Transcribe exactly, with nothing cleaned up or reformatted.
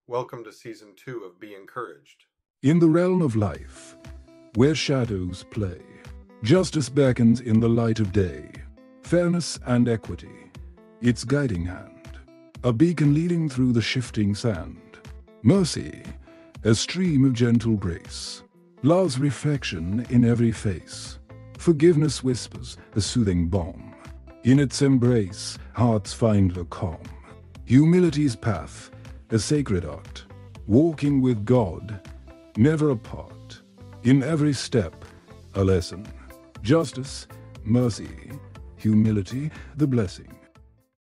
Welcome to Season two of Be Encouraged. In the realm of life, where shadows play, justice beckons in the light of day, fairness and equity, its guiding hand, a beacon leading through the shifting sand, mercy, a stream of gentle grace, love's reflection in every face, forgiveness whispers a soothing balm, in its embrace hearts find a calm, humility's path, a sacred art, walking with God, never apart, in every step, a lesson, justice, mercy, humility, the blessing.